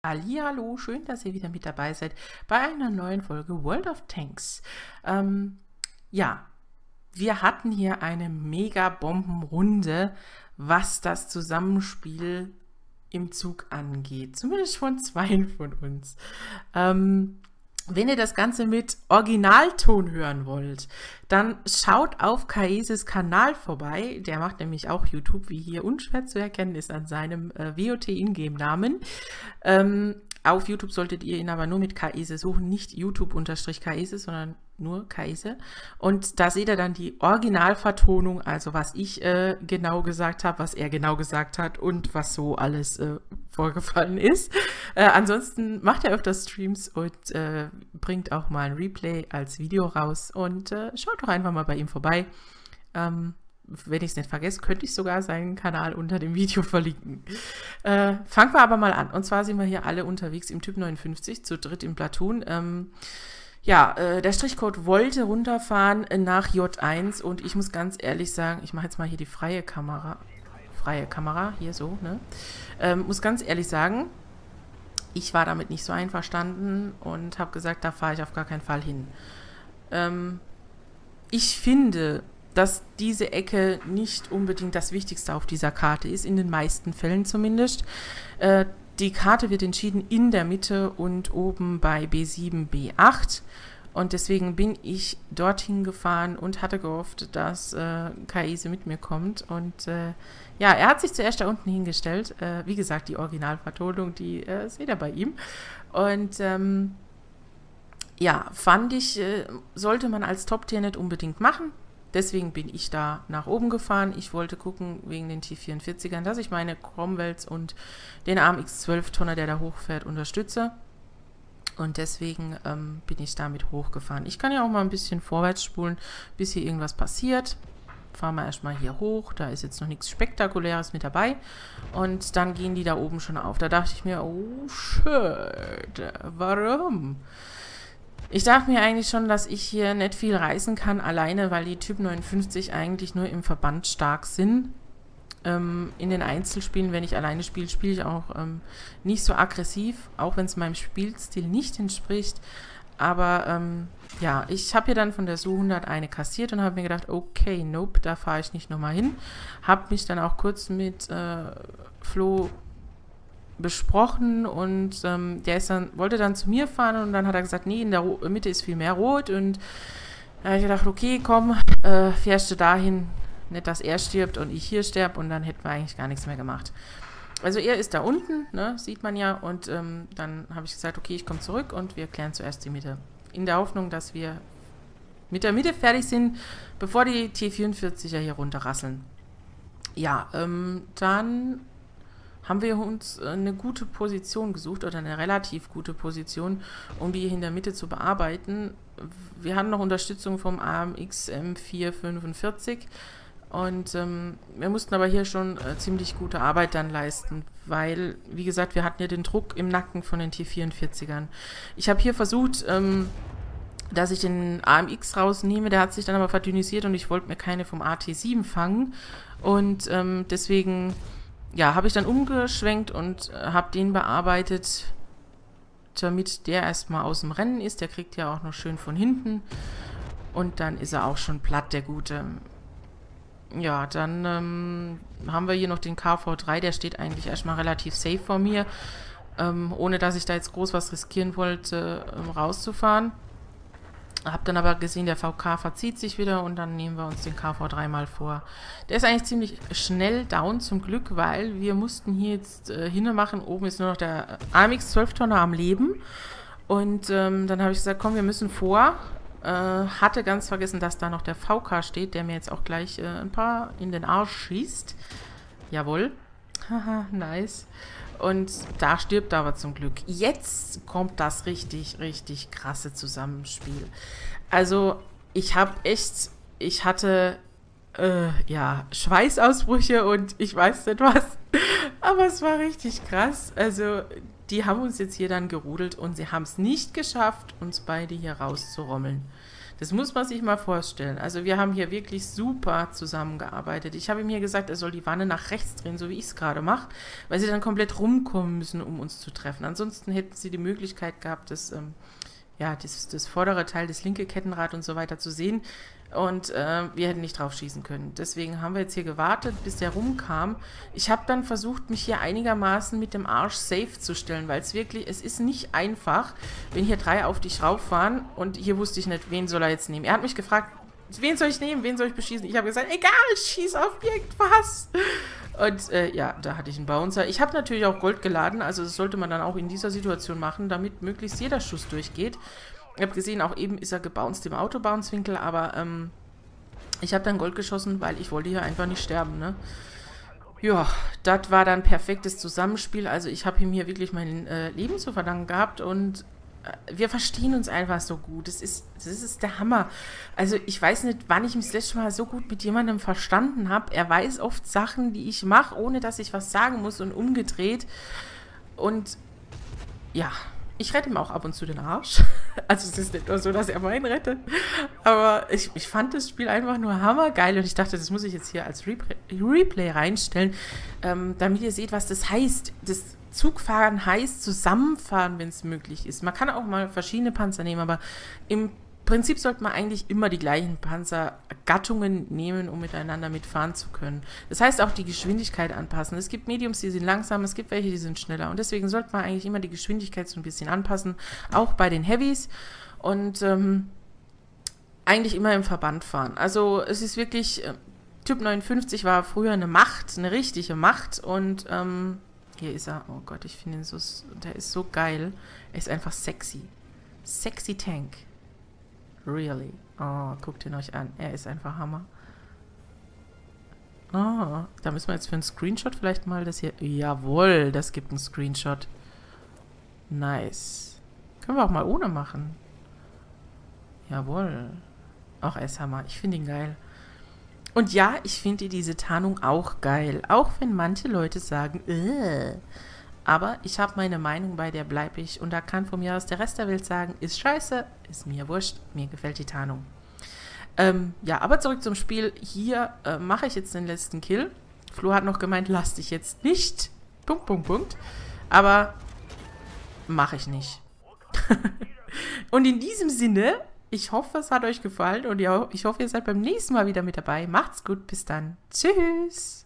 Hallihallo, schön, dass ihr wieder mit dabei seid bei einer neuen Folge World of Tanks. Ja, wir hatten hier eine Mega-Bombenrunde, was das Zusammenspiel im Zug angeht. Zumindest von zweien von uns. Wenn ihr das Ganze mit Originalton hören wollt, dann schaut auf Kaeses Kanal vorbei. Der macht nämlich auch YouTube, wie hier unschwer zu erkennen ist an seinem WOT-Ingame-Namen. Auf YouTube solltet ihr ihn aber nur mit Kaese suchen, nicht YouTube-Kaese, sondern nur Kaese. Und da seht ihr dann die Originalvertonung, also was ich genau gesagt habe, was er genau gesagt hat und was so alles vorgefallen ist. Ansonsten macht er öfters Streams und bringt auch mal ein Replay als Video raus. Und schaut doch einfach mal bei ihm vorbei. Wenn ich es nicht vergesse, könnte ich sogar seinen Kanal unter dem Video verlinken. Fangen wir aber mal an. Und zwar sind wir hier alle unterwegs im Typ 59, zu dritt im Platoon. Der Strichcode wollte runterfahren nach J1 und ich muss ganz ehrlich sagen, ich mache jetzt mal hier die freie Kamera, hier so, ne? Muss ganz ehrlich sagen, ich war damit nicht so einverstanden und habe gesagt, da fahre ich auf gar keinen Fall hin. Ich finde, dass diese Ecke nicht unbedingt das Wichtigste auf dieser Karte ist, in den meisten Fällen zumindest. Die Karte wird entschieden in der Mitte und oben bei B7, B8 und deswegen bin ich dorthin gefahren und hatte gehofft, dass Kaese mit mir kommt und ja, er hat sich zuerst da unten hingestellt, wie gesagt, die Originalvertonung, die seht ihr bei ihm und ja, fand ich, sollte man als Top-Tier nicht unbedingt machen. Deswegen bin ich da nach oben gefahren. Ich wollte gucken, wegen den T44ern, dass ich meine Cromwells und den AMX-12-Tonner, der da hochfährt, unterstütze. Und deswegen bin ich damit hochgefahren. Ich kann ja auch mal ein bisschen vorwärts spulen, bis hier irgendwas passiert. Fahren wir erstmal hier hoch. Da ist jetzt noch nichts Spektakuläres mit dabei. Und dann gehen die da oben schon auf. Da dachte ich mir, oh shit, warum? Ich dachte mir eigentlich schon, dass ich hier nicht viel reißen kann, alleine, weil die Typ 59 eigentlich nur im Verband stark sind. In den Einzelspielen, wenn ich alleine spiele, spiele ich auch nicht so aggressiv, auch wenn es meinem Spielstil nicht entspricht. Aber ja, ich habe hier dann von der Su 100 eine kassiert und habe mir gedacht, okay, nope, da fahre ich nicht nochmal hin. Habe mich dann auch kurz mit Flo besprochen und der ist dann, wollte dann zu mir fahren und dann hat er gesagt, nee, in der Mitte ist viel mehr rot und da habe ich gedacht, okay, komm, fährst du dahin, nicht, dass er stirbt und ich hier sterbe und dann hätten wir eigentlich gar nichts mehr gemacht. Also er ist da unten, ne, sieht man ja und dann habe ich gesagt, okay, ich komme zurück und wir klären zuerst die Mitte. In der Hoffnung, dass wir mit der Mitte fertig sind, bevor die T44er hier runterrasseln. Ja, dann haben wir uns eine gute Position gesucht oder eine relativ gute Position, um die in der Mitte zu bearbeiten. Wir hatten noch Unterstützung vom AMX M445 und wir mussten aber hier schon ziemlich gute Arbeit dann leisten, weil, wie gesagt, wir hatten ja den Druck im Nacken von den T44ern. Ich habe hier versucht, dass ich den AMX rausnehme, der hat sich dann aber verdünnisiert und ich wollte mir keine vom AT7 fangen und deswegen ja, habe ich dann umgeschwenkt und habe den bearbeitet, damit der erstmal aus dem Rennen ist. Der kriegt ja auch noch schön von hinten. Und dann ist er auch schon platt, der Gute. Ja, dann haben wir hier noch den KV3. Der steht eigentlich erstmal relativ safe vor mir. Ohne dass ich da jetzt groß was riskieren wollte, rauszufahren. Hab dann aber gesehen, der VK verzieht sich wieder und dann nehmen wir uns den KV3 mal vor. Der ist eigentlich ziemlich schnell down zum Glück, weil wir mussten hier jetzt hinmachen. Oben ist nur noch der AMX 12-Tonner am Leben. Und dann habe ich gesagt, komm, wir müssen vor. Hatte ganz vergessen, dass da noch der VK steht, der mir jetzt auch gleich ein paar in den Arsch schießt. Jawohl. Haha, nice. Und da stirbt er aber zum Glück. Jetzt kommt das richtig, richtig krasse Zusammenspiel. Also, ich hatte, ja, Schweißausbrüche und ich weiß nicht was. Aber es war richtig krass. Also, die haben uns jetzt hier dann gerudelt und sie haben es nicht geschafft, uns beide hier rauszurommeln. Das muss man sich mal vorstellen. Also wir haben hier wirklich super zusammengearbeitet. Ich habe ihm hier gesagt, er soll die Wanne nach rechts drehen, so wie ich es gerade mache, weil sie dann komplett rumkommen müssen, um uns zu treffen. Ansonsten hätten sie die Möglichkeit gehabt, das vordere Teil, das linke Kettenrad und so weiter zu sehen. Und wir hätten nicht drauf schießen können. Deswegen haben wir jetzt hier gewartet, bis der rumkam. Ich habe dann versucht, mich hier einigermaßen mit dem Arsch safe zu stellen, weil es ist nicht einfach, wenn hier 3 auf dich rauffahren und hier wusste ich nicht, wen soll er jetzt nehmen. Er hat mich gefragt, wen soll ich nehmen, wen soll ich beschießen? Ich habe gesagt, egal, schieß auf irgendwas. Und da hatte ich einen Bouncer. Ich habe natürlich auch Gold geladen, also das sollte man dann auch in dieser Situation machen, damit möglichst jeder Schuss durchgeht. Ich habe gesehen, auch eben ist er gebounced im Autobounce-Winkel, aber ich habe dann Gold geschossen, weil ich wollte hier einfach nicht sterben, ne? Ja, das war dann perfektes Zusammenspiel. Also ich habe ihm hier wirklich mein Leben zu verdanken gehabt und wir verstehen uns einfach so gut. Das ist der Hammer. Also ich weiß nicht, wann ich mich das letzte Mal so gut mit jemandem verstanden habe. Er weiß oft Sachen, die ich mache, ohne dass ich was sagen muss und umgedreht. Und ja, ich rette ihm auch ab und zu den Arsch. Also es ist nicht nur so, dass er meinen rettet. Aber ich fand das Spiel einfach nur hammergeil. Und ich dachte, das muss ich jetzt hier als Replay reinstellen, damit ihr seht, was das heißt. Das Zugfahren heißt zusammenfahren, wenn es möglich ist. Man kann auch mal verschiedene Panzer nehmen, aber im Prinzip sollte man eigentlich immer die gleichen Panzergattungen nehmen, um miteinander mitfahren zu können. Das heißt auch die Geschwindigkeit anpassen. Es gibt Mediums, die sind langsam, es gibt welche, die sind schneller. Und deswegen sollte man eigentlich immer die Geschwindigkeit so ein bisschen anpassen, auch bei den Heavys. Und eigentlich immer im Verband fahren. Also es ist wirklich, Typ 59 war früher eine Macht, eine richtige Macht. Und hier ist er. Oh Gott, ich finde ihn so, der ist so geil. Er ist einfach sexy. Sexy Tank. Really. Oh, guckt ihn euch an. Er ist einfach Hammer. Oh, da müssen wir jetzt für einen Screenshot vielleicht mal das hier... Jawohl, das gibt einen Screenshot. Nice. Können wir auch mal ohne machen. Jawohl. Auch er ist Hammer. Ich finde ihn geil. Und ja, ich finde diese Tarnung auch geil. Auch wenn manche Leute sagen, aber ich habe meine Meinung, bei der bleibe ich. Und da kann von mir aus der Rest der Welt sagen, ist scheiße, ist mir wurscht, mir gefällt die Tarnung. Ja, aber zurück zum Spiel. Hier mache ich jetzt den letzten Kill. Flo hat noch gemeint, lass dich jetzt nicht. Punkt, Punkt, Punkt. Aber mache ich nicht. Und in diesem Sinne, ich hoffe, es hat euch gefallen. Und ja, ich hoffe, ihr seid beim nächsten Mal wieder mit dabei. Macht's gut, bis dann. Tschüss.